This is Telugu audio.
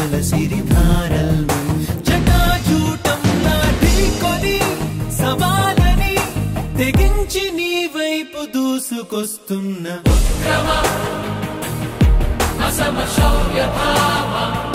అందాల సిరిధారల్ని జటాజూటంలా ఢీకొని సవాలని తెగించి నీ వైపు దూసుకొస్తున్న ఉద్యమ అసమ శౌర్య భావ